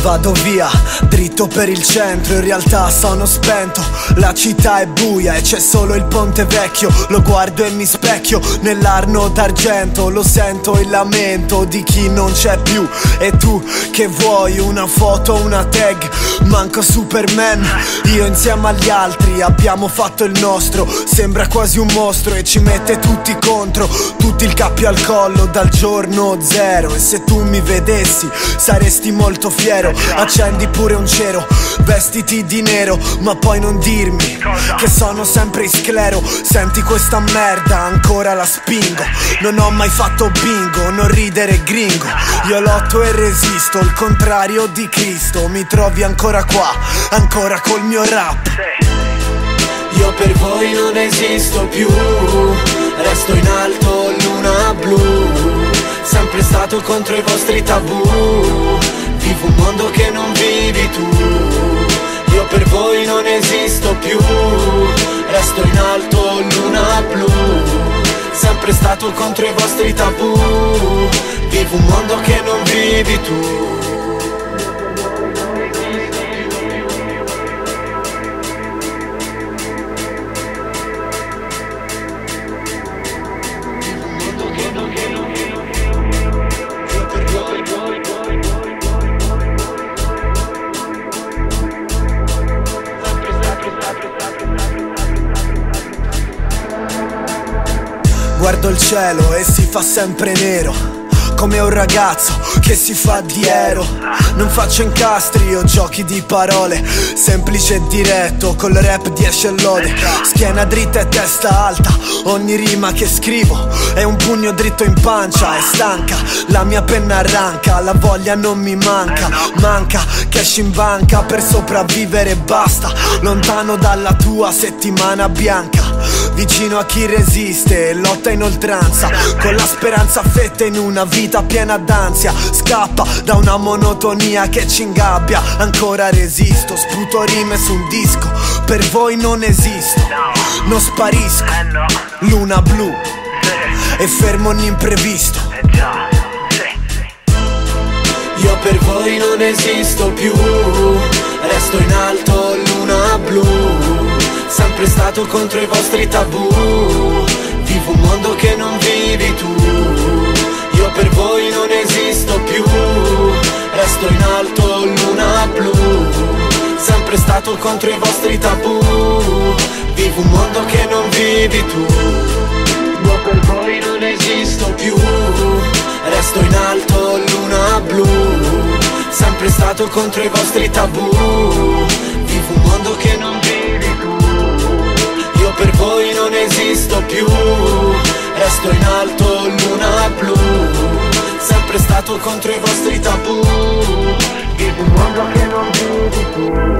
Vado via, dritto per il centro, in realtà sono spento. La città è buia e c'è solo il ponte vecchio. Lo guardo e mi specchio nell'Arno d'argento. Lo sento il lamento di chi non c'è più. E tu che vuoi, una foto, una tag? Manco Superman, io insieme agli altri abbiamo fatto il nostro. Sembra quasi un mostro e ci mette tutti contro. Tutti il cappio al collo dal giorno zero. E se tu mi vedessi saresti molto fiero. Accendi pure un cero, vestiti di nero, ma poi non dirmi che sono sempre in sclero. Senti questa merda, ancora la spingo. Non ho mai fatto bingo, non ridere gringo. Io lotto e resisto, il contrario di Cristo. Mi trovi ancora qua, ancora col mio rap. Io per voi non esisto più, resto in alto, luna blu. Sempre stato contro i vostri tabù. Vivo un mondo che non vivi tu. Io per voi non esisto più, resto in alto, luna blu. Sempre stato contro i vostri tabù. Vivo un mondo che non vivi tu. Guardo il cielo e si fa sempre nero, come un ragazzo che si fa diero. Non faccio incastri o giochi di parole, semplice e diretto, col rap 10 lode. Schiena dritta e testa alta, ogni rima che scrivo è un pugno dritto in pancia. È stanca, la mia penna arranca, la voglia non mi manca. Manca cash in banca per sopravvivere, basta. Lontano dalla tua settimana bianca, vicino a chi resiste e lotta in oltranza, con la speranza a fette in una vita piena d'ansia. Scappa da una monotonia che ci ingabbia. Ancora resisto, sputo rime su un disco. Per voi non esisto, non sparisco. Luna blu e fermo ogni imprevisto. Io per voi non esisto più, resto in alto, luna blu. Sempre stato contro i vostri tabù. Vivo un mondo che non vivi tu. Io per voi non esisto più, resto in alto, luna blu. Sempre stato contro i vostri tabù. Vivo un mondo che non vivi tu. Io per voi non esisto più, resto in alto, luna blu. Sempre stato contro i vostri tabù. Vivo un mondo che non vivi tu. Io per voi non esisto più, resto in alto, luna blu. Sempre stato contro i vostri tabù. Vivo un mondo che non vivi tu.